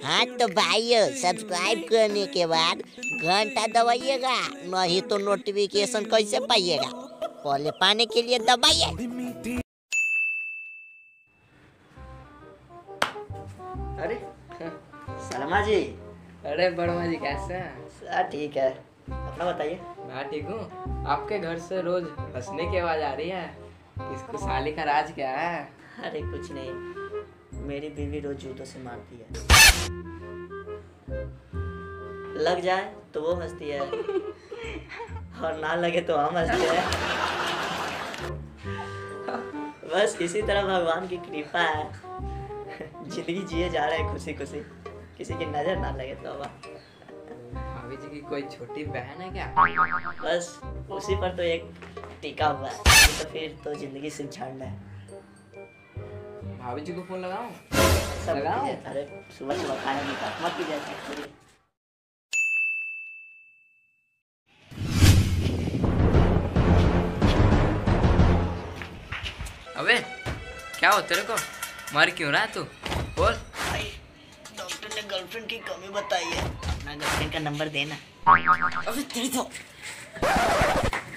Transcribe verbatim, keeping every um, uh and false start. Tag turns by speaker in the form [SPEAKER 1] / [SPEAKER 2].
[SPEAKER 1] हाँ तो भाइयों, सब्सक्राइब करने के बाद घंटा दबाइएगा, नहीं तो नोटिफिकेशन कैसे पाइएगा। पहले पाने के लिए दबाइए।
[SPEAKER 2] अरे सलमा जी।
[SPEAKER 3] अरे बड़मा जी कैसे हैं?
[SPEAKER 2] सर ठीक है, अपना बताइए।
[SPEAKER 3] मैं ठीक हूँ। आपके घर से रोज हंसने की आवाज आ रही है, किसको साली का राज क्या है?
[SPEAKER 2] अरे कुछ नहीं, मेरी बीवी रोज जूतों से मारती है, लग जाए तो वो हंसती है और ना लगे तो हम हंसते हैं। बस इसी तरह भगवान की कृपा है, जिंदगी जिए जा रहे हैं खुशी खुशी, किसी की नजर ना लगे तो।
[SPEAKER 3] भाभी जी की कोई छोटी बहन है क्या?
[SPEAKER 2] बस उसी पर तो एक टिका हुआ है, तो फिर तो जिंदगी सिर्फ झंड है।
[SPEAKER 3] भाभी जी को फोन लगाऊं?
[SPEAKER 2] सब
[SPEAKER 3] लगाओ।
[SPEAKER 2] अरे सुबह सुबह खाने नहीं खा मत कीजिए ऐसा।
[SPEAKER 3] अबे क्या हो तेरे को, मर क्यों रहा है तू? बोल।
[SPEAKER 2] डॉक्टर ने गर्लफ्रेंड की कमी बताई है, अपना गर्लफ्रेंड का नंबर देना।
[SPEAKER 3] अबे तेरी तो